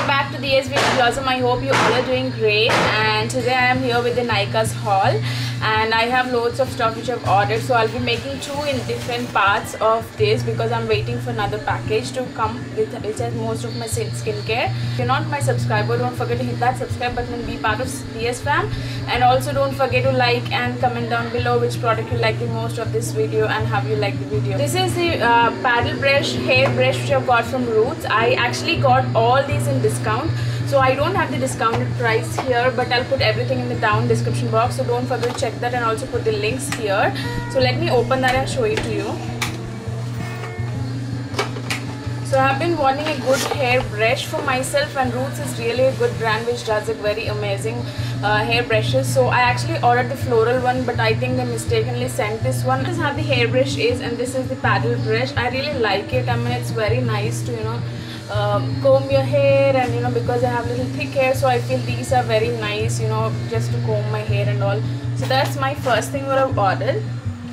welcome back to DS Blossom. I hope you all are doing great, and today I am here with the Nykaa's haul, and I have loads of stuff which I've ordered. So I'll be making two in different parts of this because I'm waiting for another package to come with which has most of my skincare. If you're not my subscriber, don't forget to hit that subscribe button and be part of DS fam, and also don't forget to like and comment down below which product you like the most of this video and how you like the video. This is the paddle brush hair brush which I've got from Roots. I actually got all these in discount, so I don't have the discounted price here, but I'll put everything in the down description box, so don't forget to check that and also put the links here. So let me open that and show it to you. So I have been wanting a good hair brush for myself, and Roots is really a good brand which does it very amazing hair brushes. So I actually ordered the floral one, but I think they mistakenly sent this one. This is how the hair brush is, and this is the paddle brush. I really like it. I mean, it's very nice to comb your hair, and because I have little thick hair, so I feel these are very nice, just to comb my hair and all. So that's my first thing what I've ordered,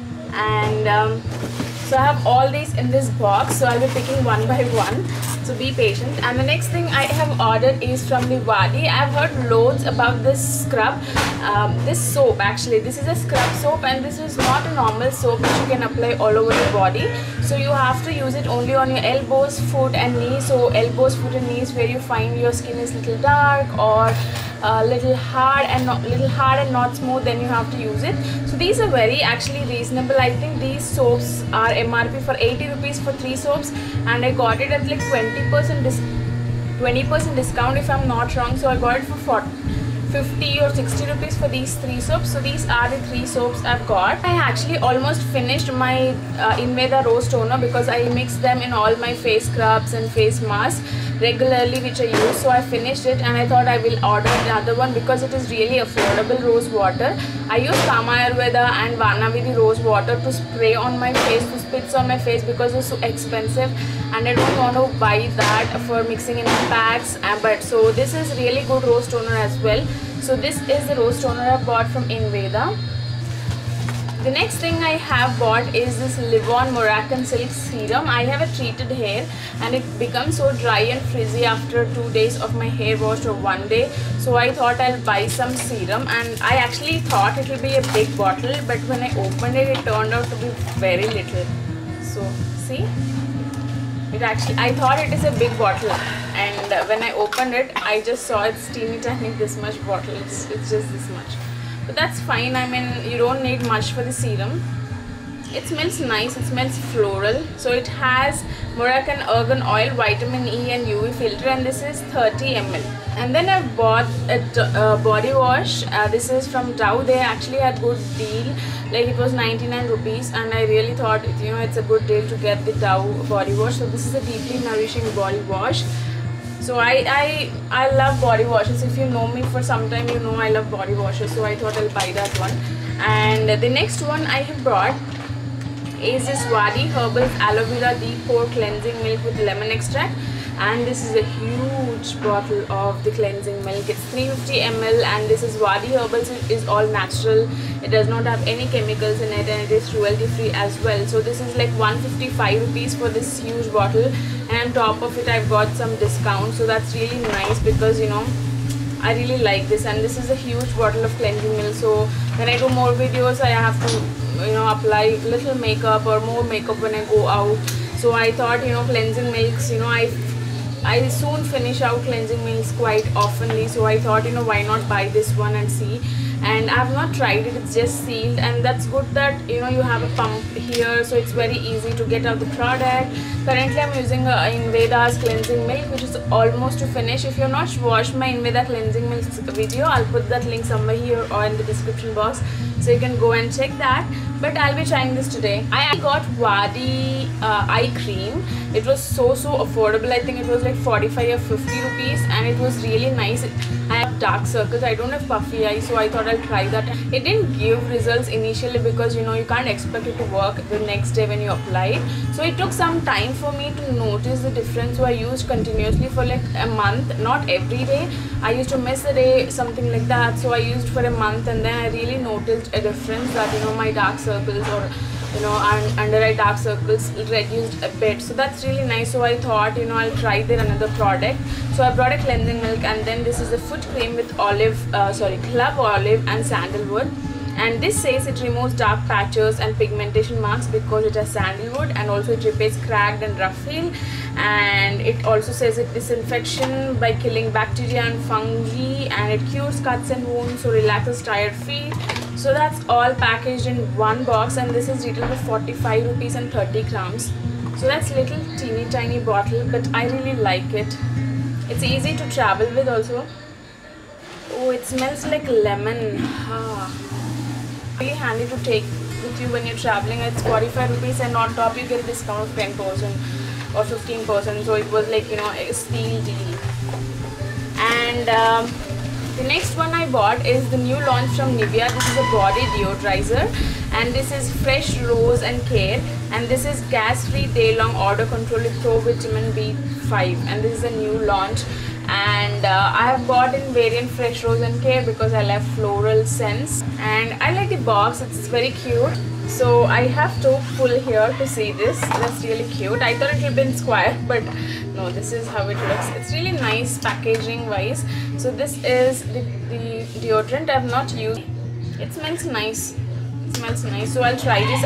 and so I have all these in this box, so I'll be picking one by one, so be patient. And the next thing I have ordered is from the Wadi. I've heard loads about this scrub, this soap. Actually, this is a scrub soap, and this is not a normal soap which you can apply all over your body. So you have to use it only on your elbows, foot and knees. So elbows, foot and knees where you find your skin is little dark or little hard and not smooth, then you have to use it. So these are very actually reasonable. I think these soaps are MRP for 80 rupees for 3 soaps, and I got it at like 20% discount if I'm not wrong. So I got it for 50 or 60 rupees for these 3 soaps. So these are the 3 soaps I've got. I actually almost finished my Inveda Rose Toner because I mix them in all my face scrubs and face masks regularly which I use. So I finished it, and I thought I will order another one because it is really affordable. Rose water. I use Kama Ayurveda and Vanavidi rose water to spray on my face, to spritz on my face, because it's so expensive and I don't want to buy that for mixing in packs. But so this is really good rose toner as well. So this is the rose toner I bought from Inveda. The next thing I have bought is this Livon Moroccan Silk Serum. I have a treated hair, and it becomes so dry and frizzy after 2 days of my hair wash or 1 day. So I thought I'll buy some serum, and I actually thought it will be a big bottle, but when I opened it, it turned out to be very little. So see, I thought it is a big bottle, and when I opened it, I just saw it's teeny tiny this much bottle. It's just this much. But that's fine. I mean, you don't need much for the serum. It smells nice. It smells floral. So it has Moroccan argan oil, vitamin E and UV filter, and this is 30 ml. And then I bought a body wash. This is from Dove. They actually had good deal. Like it was 99 rupees, and I really thought it's a good deal to get the Dove body wash. So this is a deeply nourishing body wash. So I love body washes. If you know me for some time, you know I love body washes. So I thought I'll buy that one. And the next one I have brought is this Wadi Herbals Aloe Vera Deep Pore Cleansing Milk with Lemon Extract. And this is a huge bottle of the cleansing milk. It's 350 ml, and this is Wadi Herbals. It is all natural. It does not have any chemicals in it, and it is cruelty free as well. So this is like 155 rupees for this huge bottle, and on top of it I've got some discount. So that's really nice because I really like this, and this is a huge bottle of cleansing milk. So when I do more videos, I have to apply little makeup or more makeup when I go out. So I thought cleansing milks, I soon finish out cleansing milks quite oftenly, so I thought why not buy this one and see. And I have not tried it, it's just sealed, and that's good that you have a pump here, so it's very easy to get out the product. Currently I'm using Inveda's cleansing milk, which is almost to finish. If you're not watched my Inveda cleansing milk video, I'll put that link somewhere here or in the description box, so you can go and check that. But I'll be trying this today. I got Wadi eye cream. It was so affordable. I think it was like 45 or 50 rupees, and it was really nice. I have dark circles. I don't have puffy eyes, so I thought I'll try that. It didn't give results initially because you can't expect it to work the next day when you apply it. So it took some time for me to notice the difference. So I used continuously for like a month, not every day. I used to miss a day, something like that. So I used for a month, and then I really noticed a difference that my dark circles or under eye dark circles reduced a bit, so that's really nice. So I thought, I'll try their another product. So I brought a cleansing milk, and then this is a foot cream with club olive and sandalwood. And this says it removes dark patches and pigmentation marks because it has sandalwood, and also it repairs cracked and rough feel. And it also says it disinfection by killing bacteria and fungi, and it cures cuts and wounds, so relaxes tired feet. So that's all packaged in one box, and this is retailed for 45 rupees and 30 grams. So that's little teeny tiny bottle, but I really like it. It's easy to travel with also. Oh, it smells like lemon. Really handy to take with you when you're traveling. It's 45 rupees, and on top you get a discount of 10% or 15%, so it was like, a steal deal. And the next one I bought is the new launch from Nivea. This is a body deodorizer, and this is Fresh Rose and Care, and this is gas-free day-long odor control with Pro Vitamin B5, and this is a new launch. And I have bought in variant Fresh Rose and Care because I love floral scents, and I like the box. It's very cute. So I have to pull here to see this. That's really cute. I thought it would be in square, but no, this is how it looks. It's really nice packaging wise. So this is the deodorant. I have not used. It smells nice. It smells nice. So I'll try this.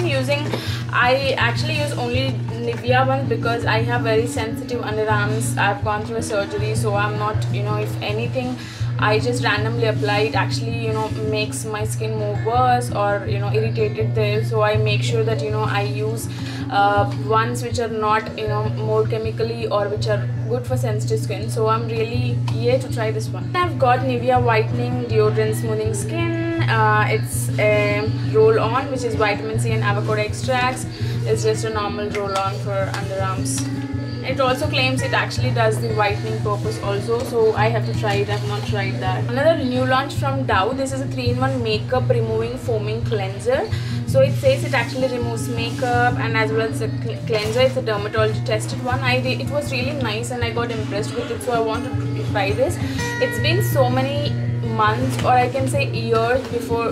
I actually use only Nivea one because I have very sensitive underarms. I've gone through a surgery, so I'm not, if anything I just randomly apply, it actually makes my skin more worse or irritated there. So I make sure that I use ones which are not more chemically or which are good for sensitive skin. So I'm really eager to try this one. I've got Nivea whitening deodorant smoothing skin. It's a roll on which is vitamin C and avocado extracts. It's just a normal roll on for underarms. It also claims it actually does the whitening purpose also, so I have to try it. I have not tried that. Another new launch from Dove. This is a 3-in-1 makeup removing foaming cleanser. So it says it actually removes makeup and as well as a cleanser. It's a dermatology tested one. It was really nice and I got impressed with it, so I want to try this. It's been so many months, or I can say years before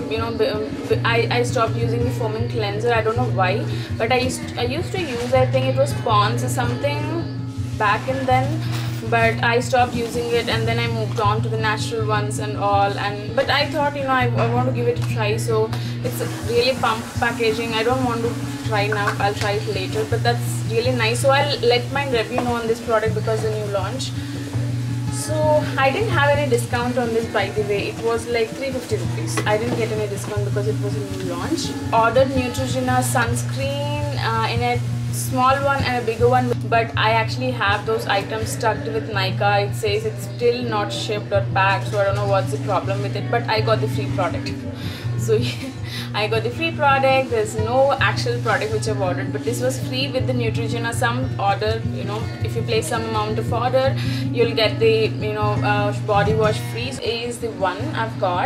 I stopped using the foaming cleanser. I don't know why, but I used to use, I think it was Pond's or something back and then, but I stopped using it and then I moved on to the natural ones and all. But I thought I want to give it a try, so it's really pump packaging. I don't want to try now, I'll try it later, but that's really nice. So I'll let my review know on this product because it's a new launch. So I didn't have any discount on this, by the way. It was like 350 rupees. I didn't get any discount because it was a new launch. Ordered Neutrogena sunscreen in a small one and a bigger one, but I actually have those items stuck with Nykaa. It says it's still not shipped or packed, so I don't know what's the problem with it, but I got the free product. So I got the free product. There's no actual product which I've ordered, but this was free with the Neutrogena. Some order, if you place some amount of order, you'll get the body wash free. So is the one I've got,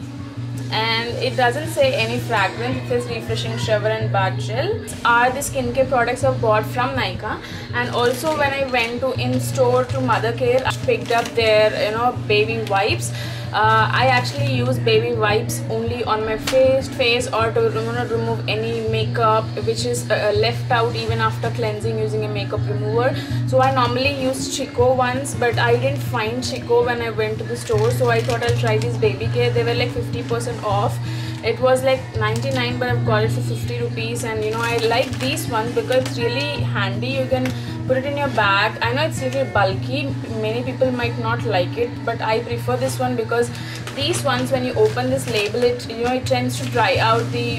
and it doesn't say any fragrance. It says refreshing shower and bath gel. These are the skincare products I've bought from Nykaa. And also when I went to in-store to Mothercare, I picked up their baby wipes. I actually use baby wipes only on my face or to remove any makeup which is left out even after cleansing using a makeup remover. So I normally use Chico ones, but I didn't find Chico when I went to the store, so I thought I'll try this baby care. They were like 50% off. It was like 99, but I've got it for 50 rupees, and I like these ones because it's really handy. You can put it in your bag. I know it's a little bulky, many people might not like it, but I prefer this one because these ones, when you open this label, it tends to dry out the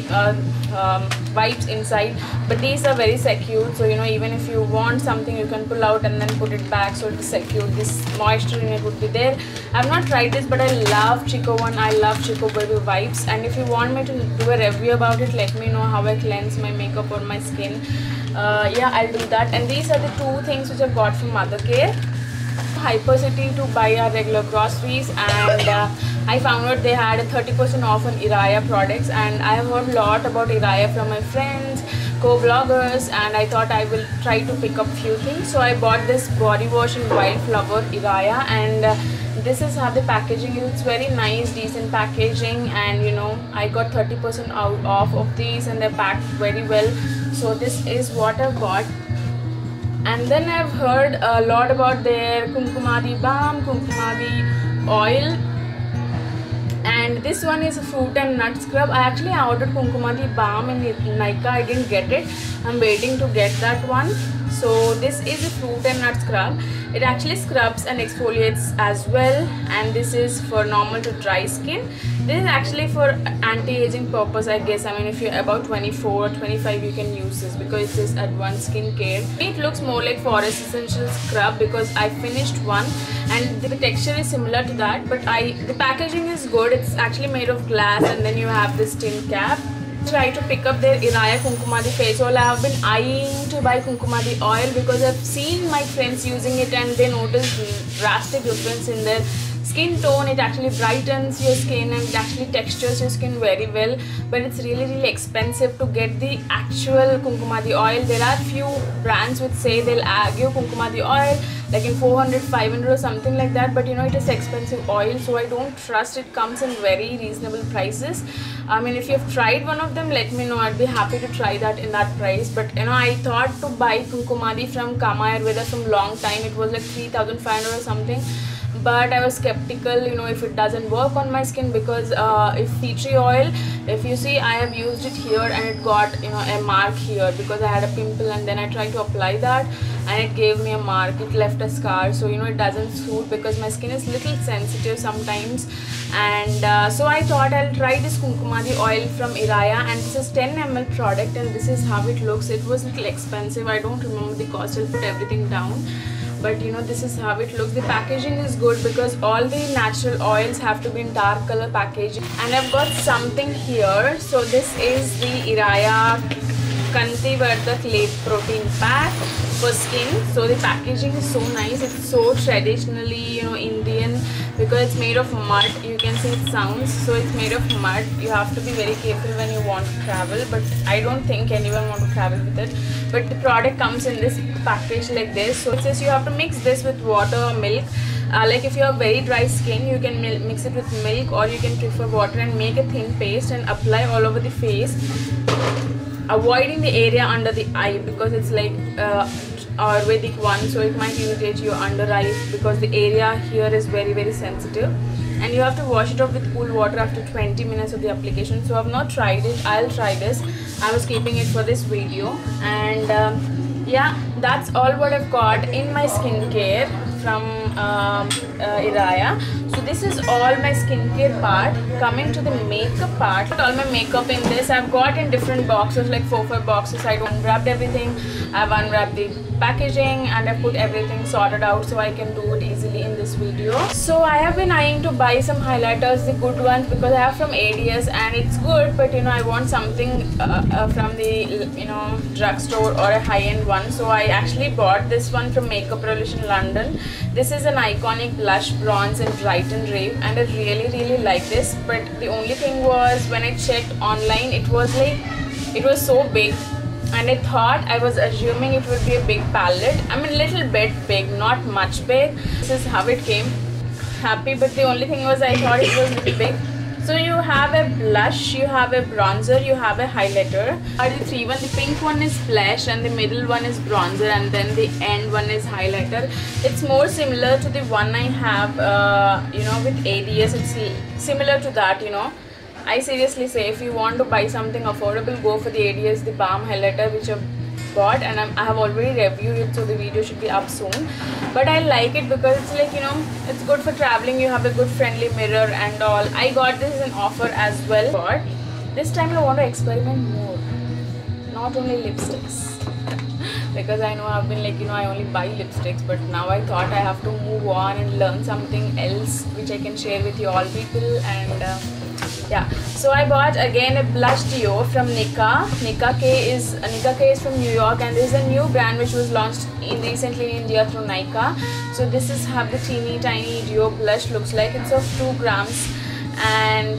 wipes inside, but these are very secure. So even if you want something, you can pull out and then put it back, so it's secure. This moisture in it would be there. I've not tried this, but I love Chico one. I love Chico baby wipes, and if you want me to do a review about it, let me know how I cleanse my makeup or my skin. Yeah, I'll do that. And these are the two things which I got from Mothercare. Hypercity to buy our regular groceries, and I found out they had a 30% off on Iraya products, and I have heard a lot about Iraya from my friends, co-bloggers, and I thought I will try to pick up few things. So I bought this body wash in Wildflower Iraya, and this is how the packaging is. It's very nice, decent packaging, and you know, I got 30% off of these, and they're packed very well. So this is what I've got. And then I've heard a lot about their Kumkumadi balm, Kumkumadi oil, and this one is a fruit and nut scrub. I actually ordered Kumkumadi balm in Nykaa. I didn't get it. I'm waiting to get that one. So this is a fruit and nut scrub. It actually scrubs and exfoliates as well, and this is for normal to dry skin. This is actually for anti-aging purpose, I guess. I mean, if you're about 24 or 25, you can use this because it is advanced skincare. It looks more like Forest Essentials scrub because I finished one, and the texture is similar to that, but the packaging is good. It's actually made of glass, and then you have this tin cap. Try to pick up their Iraya Kumkumadi face oil. I have been eyeing to buy Kumkumadi oil because I've seen my friends using it and they notice drastic difference in their skin tone. It actually brightens your skin and it actually textures your skin very well, but it's really expensive to get the actual Kumkumadi oil. There are few brands which say they'll give Kumkumadi oil like in 400, 500 or something like that, but you know, it is expensive oil, so I don't trust. It comes in very reasonable prices. I mean, if you've tried one of them, let me know. I'd be happy to try that in that price. But you know, I thought to buy Kumkumadi from Kama Ayurveda from long time. It was like 3,500 or something, but I was skeptical, you know, if it doesn't work on my skin, because if tea tree oil, if you see, I have used it here and it got, you know, a mark here because I had a pimple, and then I tried to apply that and it gave me a mark. It left a scar, so you know, it doesn't suit because my skin is little sensitive sometimes. And so I thought I'll try this Kumkumadi oil from Iraya, and this is 10 ml product, and this is how it looks. It was a little expensive. I don't remember the cost. I'll put everything down, but you know, this is how it looks. The packaging is good because all the natural oils have to be in dark color packaging. And I've got something here. So this is the Iraya Kanti Vardhak Clay Protein Pack for skin. So the packaging is so nice. It's so traditionally, you know, Indian because it's made of mud. You can see it sounds. So it's made of mud. You have to be very careful when you want to travel, but I don't think anyone want to travel with it. But the product comes in this package like this. So it says you have to mix this with water or milk. Like if you have very dry skin, you can mix it with milk, or you can prefer water and make a thin paste and apply all over the face, avoiding the area under the eye because it's like Ayurvedic one, so it might irritate your under eye because the area here is very sensitive. And you have to wash it off with cool water after 20 minutes of the application. So I've not tried it. I'll try this. I was keeping it for this video. And yeah, that's all what I've got in my skincare from Iraya. So this is all my skincare part. Coming to the makeup part, all my makeup in this I've got in different boxes, like 4 boxes. I unwrapped everything. I've unwrapped the packaging and I've put everything sorted out so I can do it easily in this video. So I have been eyeing to buy some highlighters, the good ones, because I have from ADS and it's good, but you know, I want something from the, you know, drugstore or a high-end one. So I actually bought this one from Makeup Revolution London. This is an iconic blush, bronze and brighten rave, and I really like this. But the only thing was, when I checked online, it was so big, and I was assuming it would be a big palette. I mean, little bit big, not much big. This is how it came. Happy, but the only thing was I thought it was a little big. So you have a blush, you have a bronzer, you have a highlighter. The three one, the pink one is blush and the middle one is bronzer, and then the end one is highlighter. It's more similar to the one I have, you know, with ADS. It's similar to that, you know. I seriously say, if you want to buy something affordable, go for the ADS, the balm highlighter, which I've bought, and I have already reviewed it, so the video should be up soon. But I like it because it's like, you know, it's good for traveling. You have a good friendly mirror and all. I got this in offer as well, but this time I want to experiment more, not only lipsticks. Because I know I've been like, you know, I only buy lipsticks, but now I thought I have to move on and learn something else which I can share with you all people. And yeah, so I bought again a blush duo from Nika. Nika K is from New York, and this is a new brand which was launched recently in India through Nika. So this is how the teeny tiny duo blush looks like. It's of 2 grams, and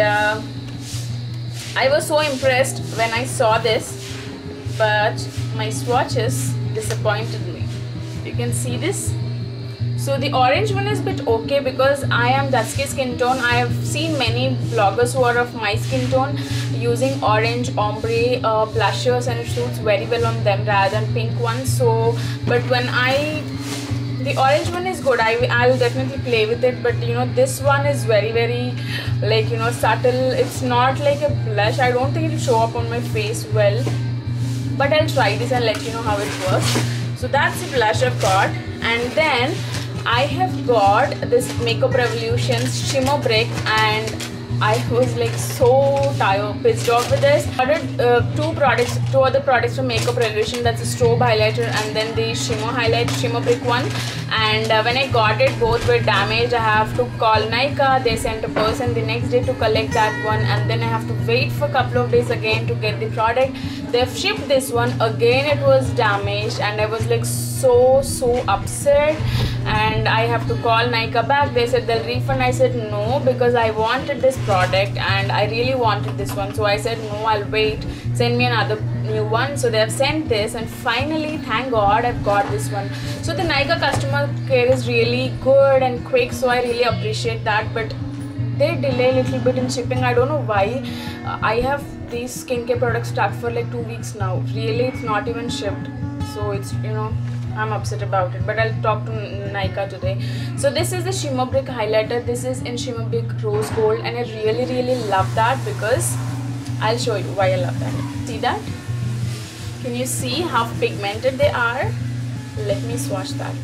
I was so impressed when I saw this, but my swatches disappointed me. You can see this. So the orange one is a bit okay because I am dusky skin tone. I have seen many bloggers who are of my skin tone using orange ombre blushers, and it suits very well on them rather than pink ones. So but when the orange one is good, I'll definitely play with it, but you know, this one is very like, you know, subtle. It's not like a blush. I don't think it will show up on my face well, but I'll try this and let you know how it works. So that's the blush I've got. And then I have got this Makeup Revolution's Shimmer Brick, and I was like so pissed off with this. I ordered two other products from Makeup Revolution. That's a strobe highlighter and then the shimmer brick one. And when I got it, both were damaged. I have to call Nykaa. They sent a person the next day to collect that one, and then I have to wait for a couple of days again to get the product. They've shipped this one again. It was damaged, and I was like so upset. And I have to call Nykaa back. They said they'll refund. I said no, because I wanted this product and I really wanted this one. So I said no, I'll wait, send me another new one. So they have sent this, and finally, thank God, I've got this one. So the Nykaa customer care is really good and quick, so I really appreciate that. But they delay a little bit in shipping. I don't know why. I have these skincare products stuck for like 2 weeks now. Really, it's not even shipped. So it's, you know, I'm upset about it, but I'll talk to Nykaa today. So this is the Shimmer Brick highlighter. This is in Shimmer Brick Rose Gold, and I really love that because I'll show you why I love that. See that? Can you see how pigmented they are? Let me swatch that.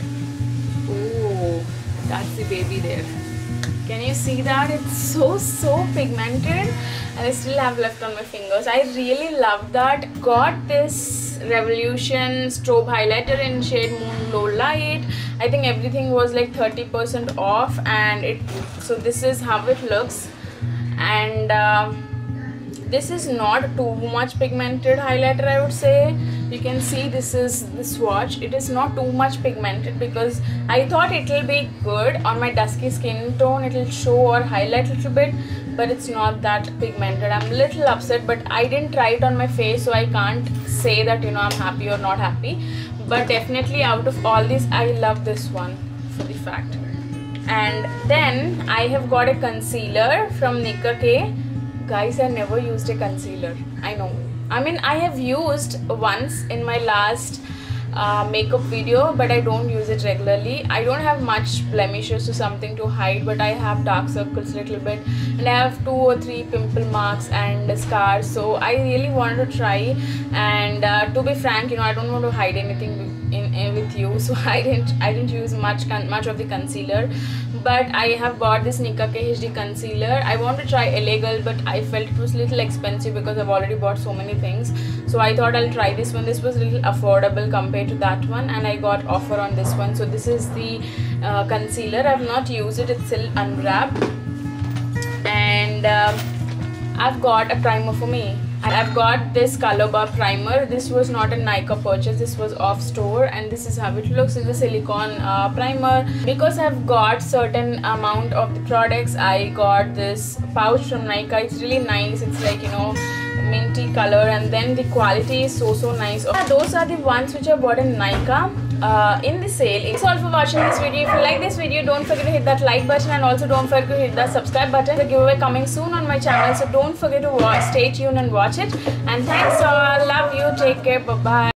Oh, that's the baby there. Can you see that? It's so pigmented, and I still have left on my fingers. I really love that. Got this Revolution strobe highlighter in shade Moon Low Light. I think everything was like 30% off, and so this is how it looks. And this is not too much pigmented highlighter, I would say. You can see this is the swatch. It is not too much pigmented because I thought it will be good on my dusky skin tone. It will show or highlight a little bit, but it's not that pigmented. I'm a little upset, but I didn't try it on my face, so I can't say that, you know, I'm happy or not happy. But definitely out of all these, I love this one for the fact. And then I have got a concealer from Nicka K. Guys, I never used a concealer. I know. I mean, I have used once in my last makeup video, but I don't use it regularly. I don't have much blemishes or something to hide, but I have dark circles a little bit, and I have 2 or 3 pimple marks and scars. So I really wanted to try, and to be frank, you know, I don't want to hide anything with you, so I didn't use much of the concealer. But I have bought this Nicka K HD concealer. I want to try LA Girl, but I felt it was a little expensive because I've already bought so many things. So I thought I'll try this one. This was a little affordable compared to that one, and I got offer on this one. So this is the concealer. I've not used it. It's still unwrapped. And I've got a primer for me. I've got this Color Bar primer. This was not a Nykaa purchase. This was off store, and this is how it looks. It's a silicone primer. Because I've got certain amount of the products, I got this pouch from Nykaa. It's really nice. It's like, you know, minty color, and then the quality is so nice. Those are the ones which I bought in Nykaa in the sale. Thanks all for watching this video. If you like this video, don't forget to hit that like button, and also don't forget to hit that subscribe button. The giveaway coming soon on my channel, so don't forget to stay tuned and watch it. And thanks all. Love you. Take care. Bye bye.